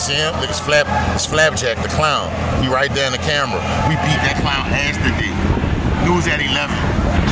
see him? Look, it's Flapjack, the clown. He right there in the camera. We beat that clown ass today. News at 11.